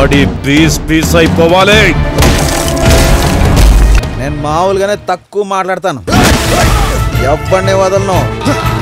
Body piece piece అయిపోవాలి. నేను మామూలుగానే తక్కువ మాట్లాడతాను, ఎవ్వడిని వదలను.